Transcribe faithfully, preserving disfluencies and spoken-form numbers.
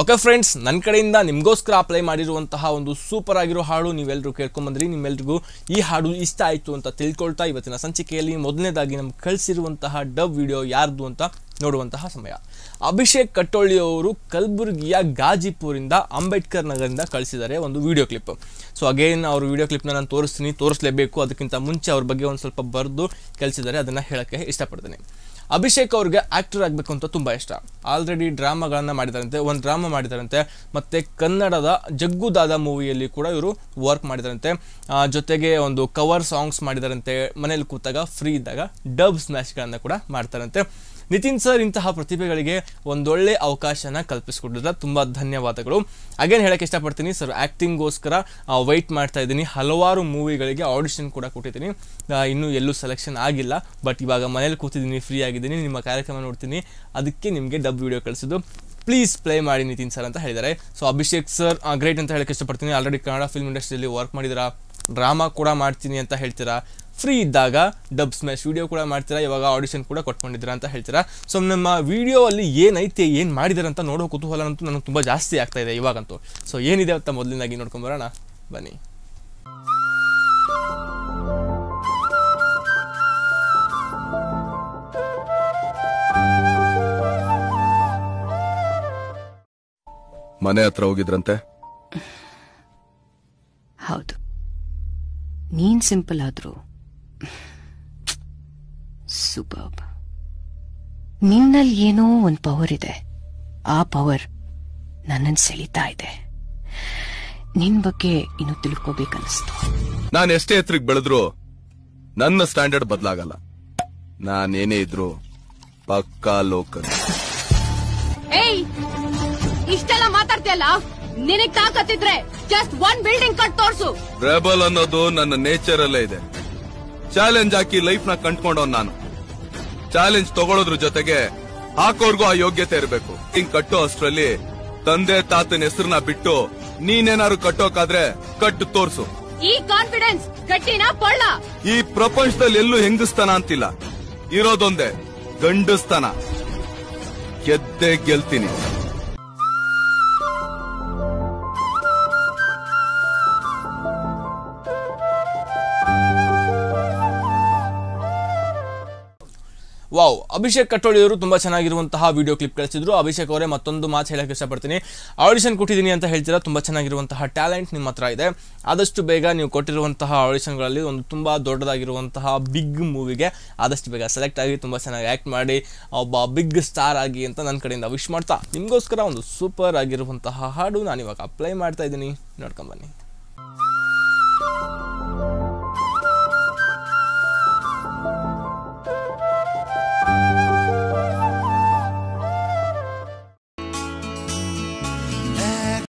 Okay friends, ನನ್ನ ಕಡೆಯಿಂದ ನಿಮಗೋಸ್ಕರ ಅಪ್ಲೈ ಮಾಡಿರುವಂತಹ ಒಂದು ಸೂಪರ್ ಆಗಿರೋ ಹಾಡು ನೀವೆಲ್ಲರೂ ಕೇಳ್ಕೊಂಬಂದ್ರಿ. ನಿಮ್ಮೆಲ್ರಿಗೂ ಈ ಹಾಡು ಇಷ್ಟ ಆಯಿತು ಅಂತ ತಿಳ್ಕೊಳ್ತಾ ಇವತ್ತಿನ ಸಂಚಿಕೆಯಲ್ಲಿ ಮೊದಲನೇದಾಗಿ ನಮ್ಗೆ ಕಳಿಸಿರುವಂತಹ ಡಬ್ ವಿಡಿಯೋ ಯಾರ್ದು ಅಂತ ನೋಡುವಂತಹ ಸಮಯ. ಅಭಿಷೇಕ್ ಕಟ್ಟೋಳಿ ಅವರು ಕಲಬುರಗಿಯ ಗಾಜಿಪುರಿಂದ ಅಂಬೇಡ್ಕರ್ ನಗರದಿಂದ ಕಳಿಸಿದ್ದಾರೆ ಒಂದು ವಿಡಿಯೋ ಕ್ಲಿಪ್. ಸೊ ಅಗೇನ್ ಅವ್ರ ವಿಡಿಯೋ ಕ್ಲಿಪ್ನ ನಾನು ತೋರಿಸ್ತೀನಿ, ತೋರಿಸಲೇಬೇಕು. ಅದಕ್ಕಿಂತ ಮುಂಚೆ ಅವ್ರ ಬಗ್ಗೆ ಒಂದು ಸ್ವಲ್ಪ ಬರೆದು ಕಳಿಸಿದ್ದಾರೆ, ಅದನ್ನು ಹೇಳೋಕ್ಕೆ ಇಷ್ಟಪಡ್ತೀನಿ. ಅಭಿಷೇಕ್ ಅವ್ರಿಗೆ ಆ್ಯಕ್ಟರ್ ಆಗಬೇಕು ಅಂತ ತುಂಬ ಇಷ್ಟ. ಆಲ್ರೆಡಿ ಡ್ರಾಮಾಗಳನ್ನು ಮಾಡಿದಾರಂತೆ, ಒಂದು ಡ್ರಾಮಾ ಮಾಡಿದಾರಂತೆ, ಮತ್ತು ಕನ್ನಡದ ಜಗ್ಗುದಾದ ಮೂವಿಯಲ್ಲಿ ಕೂಡ ಇವರು ವರ್ಕ್ ಮಾಡಿದಾರಂತೆ. ಜೊತೆಗೆ ಒಂದು ಕವರ್ ಸಾಂಗ್ಸ್ ಮಾಡಿದಾರಂತೆ. ಮನೇಲಿ ಕೂತಾಗ ಫ್ರೀ ಇದ್ದಾಗ ಡಬ್ ಸ್ಮ್ಯಾಶ್ಗಳನ್ನು ಕೂಡ ಮಾಡ್ತಾರಂತೆ. ನಿತಿನ್ ಸರ್ ಇಂತಹ ಪ್ರತಿಭೆಗಳಿಗೆ ಒಂದೊಳ್ಳೆ ಅವಕಾಶನ ಕಲ್ಪಿಸ್ಕೊಟ್ಟಿದ್ರೆ ತುಂಬ ಧನ್ಯವಾದಗಳು. ಅಗೇನ್ ಹೇಳಕ್ಕೆ ಇಷ್ಟಪಡ್ತೀನಿ, ಸರ್ ಆ್ಯಕ್ಟಿಂಗ್ಗೋಸ್ಕರ ವೆಯ್ಟ್ ಮಾಡ್ತಾ ಇದ್ದೀನಿ. ಹಲವಾರು ಮೂವಿಗಳಿಗೆ ಆಡಿಷನ್ ಕೂಡ ಕೊಟ್ಟಿದ್ದೀನಿ, ಇನ್ನೂ ಎಲ್ಲೂ ಸೆಲೆಕ್ಷನ್ ಆಗಿಲ್ಲ. ಬಟ್ ಇವಾಗ ಮನೇಲಿ ಕೂತಿದ್ದೀನಿ, ಫ್ರೀ ಆಗಿದ್ದೀನಿ, ನಿಮ್ಮ ಕಾರ್ಯಕ್ರಮ ನೋಡ್ತೀನಿ, ಅದಕ್ಕೆ ನಿಮಗೆ ಡಬ್ ವಿಡಿಯೋ ಕಳಿಸಿದ್ದು. ಪ್ಲೀಸ್ ಪ್ಲೇ ಮಾಡಿ ನಿತಿನ್ ಸರ್ ಅಂತ ಹೇಳಿದ್ದಾರೆ. ಸೊ ಅಭಿಷೇಕ್ ಸರ್ ಗ್ರೇಟ್ ಅಂತ ಹೇಳಕ್ಕೆ ಇಷ್ಟಪಡ್ತೀನಿ. ಆಲ್ರೆಡಿ ಕನ್ನಡ ಫಿಲ್ಮ್ ಇಂಡಸ್ಟ್ರಿಯಲ್ಲಿ ವರ್ಕ್ ಮಾಡಿದ್ದೀರಾ, ಡ್ರಾಮಾ ಕೂಡ ಮಾಡ್ತೀನಿ ಅಂತ ಹೇಳ್ತೀರಾ, ಫ್ರೀ ಇದ್ದಾಗ ಡಬ್ ಸ್ಮ್ಯಾಶ್ ವಿಡಿಯೋ ಕೂಡ ಮಾಡ್ತೀರಾ, ಇವಾಗ ಆಡಿಷನ್ ಕೂಡ ಕೊಟ್ಕೊಂಡಿದ್ದೀರಾ ಅಂತ ಹೇಳ್ತೀರಾ. ಸೊ ನಮ್ಮ ವಿಡಿಯೋ ಅಲ್ಲಿ ಏನೈತೆ, ಏನು ಮಾಡಿದಾರೆ ಅಂತ ನೋಡೋ ಕುತೂಹಲ ಅಂತೂ ನನಗೆ ತುಂಬ ಜಾಸ್ತಿ ಆಗ್ತಾ ಇದೆ ಇವಾಗಂತೂ. ಸೊ ಏನಿದೆ ಅಂತ ಮೊದಲಿನಾಗಿ ನೋಡ್ಕೊಂಬರೋಣ ಬನ್ನಿ. ಮನೆ ಹತ್ರ ಹೋಗಿದ್ರಂತೆ? ಹೌದು. ನೀನ್ ಸಿಂಪಲ್ ಆದ್ರು ಸೂಪರ್ಬ್. ನಿನ್ನಲ್ಲಿ ಏನೋ ಒಂದು ಪವರ್ ಇದೆ. ಆ ಪವರ್ ನನ್ನನ್ನು ಸೆಳೀತಾ ಇದೆ. ನಿನ್ ಬಗ್ಗೆ ಇನ್ನು ತಿಳ್ಕೋಬೇಕನ್ನಿಸ್ತು. ನಾನು ಎಷ್ಟೇ ಎತ್ತರಕ್ಕೆ ಬೆಳೆದ್ರು ನನ್ನ ಸ್ಟ್ಯಾಂಡರ್ಡ್ ಬದಲಾಗಲ್ಲ. ನಾನೇನೇ ಇದ್ರು ಪಕ್ಕಾ ಲೋಕಲ್. ಏಯ್, ಇಷ್ಟೆಲ್ಲ ಮಾತಾಡ್ತೀಯಲ್ಲ, ನಿನಗ್ ತಾಕತ್ತಿದ್ರೆ ಜಸ್ಟ್ ಒನ್ ಬಿಲ್ಡಿಂಗ್ ಕಟ್ ತೋರ್ಸು. ರೆಬಲ್ ಅನ್ನೋದು ನನ್ನ ನೇಚರ್ ಅಲ್ಲೇ ಇದೆ. ಚಾಲೆಂಜ್ ಹಾಕಿ ಲೈಫ್ ನ ಕಂಡ್ಕೊಂಡವ್ ನಾನು. ಚಾಲೆಂಜ್ ತಗೊಳ್ಳೋದ್ರ ಜೊತೆಗೆ ಹಾಕೋರ್ಗೂ ಆ ಯೋಗ್ಯತೆ ಇರಬೇಕು. ಹಿಂಗ್ ಕಟ್ಟೋ ಅಷ್ಟ್ರಲ್ಲಿ ತಂದೆ ತಾತನ ಹೆಸರನ್ನ ಬಿಟ್ಟು ನೀನೇನಾದ್ರು ಕಟ್ಟೋಕಾದ್ರೆ ಕಟ್ಟು ತೋರ್ಸು. ಈ ಕಾನ್ಫಿಡೆನ್ಸ್ ಗಟ್ಟಿನ ಪೊಳ್ಳ. ಈ ಪ್ರಪಂಚದಲ್ಲಿ ಎಲ್ಲೂ ಹೆಂಗಸ್ತಾನ ಅಂತಿಲ್ಲ, ಇರೋದೊಂದೇ ಗಂಡಸ್ತಾನ. ಗೆದ್ದೆ ಗೆಲ್ತೀನಿ. ವಾವ್, ಅಭಿಷೇಕ್ ಕಟ್ಟೋಳಿ ಅವರು ತುಂಬ ಚೆನ್ನಾಗಿರುವಂತಹ ವಿಡಿಯೋ ಕ್ಲಿಪ್ ಕಳಿಸಿದ್ರು. ಅಭಿಷೇಕ್ ಅವರೇ ಮತ್ತೊಂದು ಮಾತು ಹೇಳಕ್ಕೆ ಇಷ್ಟಪಡ್ತೀನಿ. ಆಡಿಷನ್ ಕೊಟ್ಟಿದ್ದೀನಿ ಅಂತ ಹೇಳ್ತೀರಾ, ತುಂಬ ಚೆನ್ನಾಗಿರುವಂತಹ ಟ್ಯಾಲೆಂಟ್ ನಿಮ್ಮ ಹತ್ರ ಇದೆ. ಆದಷ್ಟು ಬೇಗ ನೀವು ಕೊಟ್ಟಿರುವಂತಹ ಆಡಿಷನ್ಗಳಲ್ಲಿ ಒಂದು ತುಂಬ ದೊಡ್ಡದಾಗಿರುವಂತಹ ಬಿಗ್ ಮೂವಿಗೆ ಆದಷ್ಟು ಬೇಗ ಸೆಲೆಕ್ಟ್ ಆಗಿ ತುಂಬ ಚೆನ್ನಾಗಿ ಆ್ಯಕ್ಟ್ ಮಾಡಿ ಒಬ್ಬ ಬಿಗ್ ಸ್ಟಾರ್ ಆಗಿ ಅಂತ ನನ್ನ ಕಡೆಯಿಂದ ವಿಶ್ ಮಾಡ್ತಾ ನಿಮಗೋಸ್ಕರ ಒಂದು ಸೂಪರ್ ಆಗಿರುವಂತಹ ಹಾಡು ನಾನಿವಾಗ ಅಪ್ಲೈ ಮಾಡ್ತಾ ಇದ್ದೀನಿ, ನೋಡ್ಕೊಂಬನ್ನಿ.